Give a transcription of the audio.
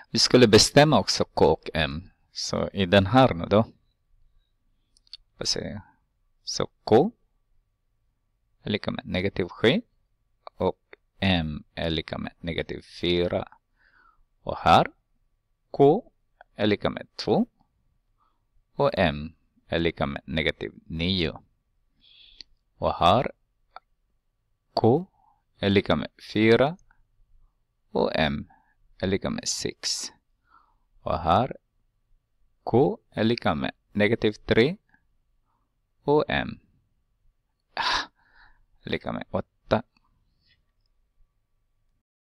Vi skulle bestämma också K och M. Så i den här nu då. Så K är lika med negativ 7. Och M är lika med negativ 4. Och här K är lika med 2. Och M är lika med negativ 9. Och här K är lika med 4. Och M är lika med 6. Och här K är lika med negativ 3. Och M är lika med 8.